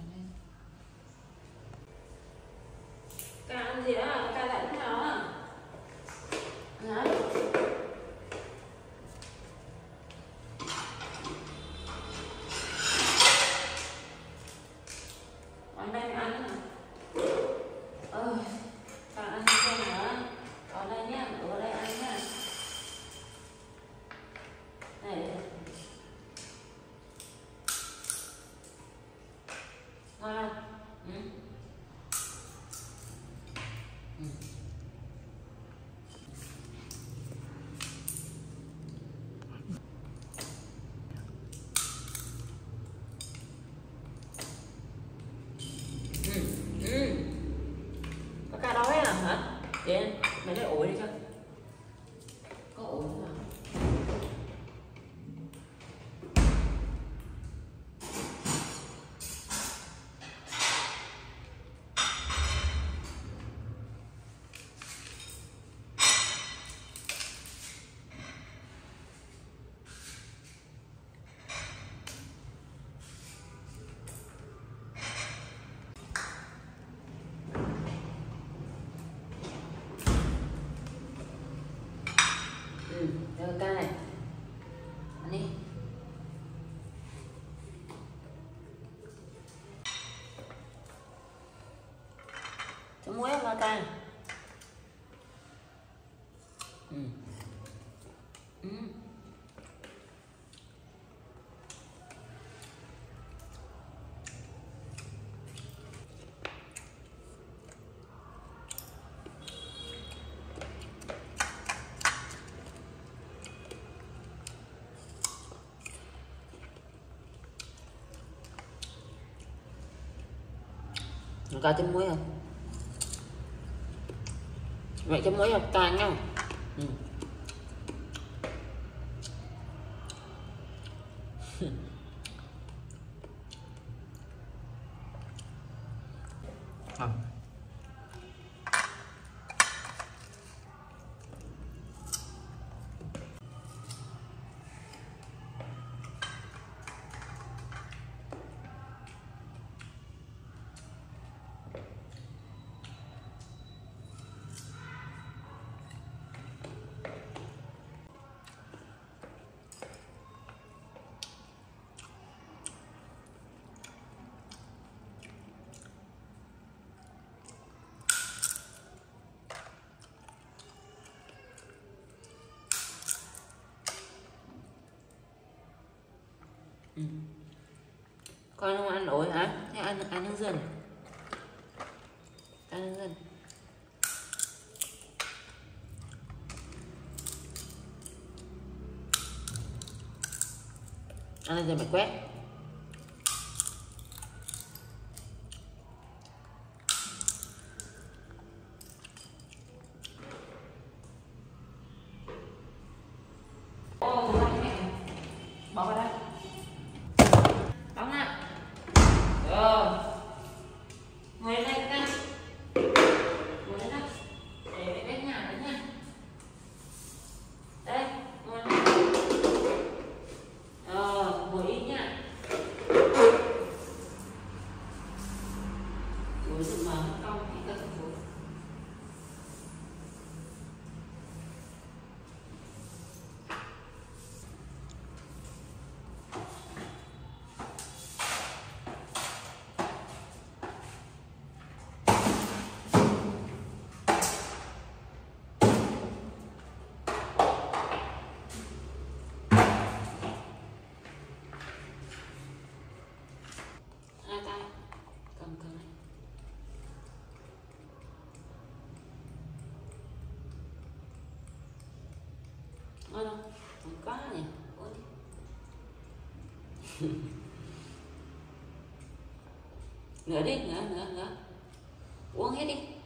Ca ăn gì đó? Ca dạy thế nào á? Hả? Ở đây mày ăn hả? Ca ăn không hả? Ở đây nhá, ở đây ăn nhá. Này. Ngon không? Ừ. Ừ. Có ca đói à hả? Điền, mày lấy ổi đi cho. Có ổi không à? Rồi ca này ăn đi. Chấm muối không ca? Ca chấm muối không? Vậy chấm muối không? Ca nhau. Con không ăn ổi hả? Thế ăn hướng dương. Ăn hướng dương. Ăn lên rồi mày quét. Bỏ vào đây. Đóng lại. Rồi. Ngồi lên đây ca. Ngồi lên đây. Để cái nhà đấy nha. Đây, ngồi lên. Ngồi im nha. Ngồi dựng mở cong thì các bạn ngồi. Cầm này. Ngon không? Ngon quá nhỉ. Uống đi. Nữa đi, nữa. Uống hết đi.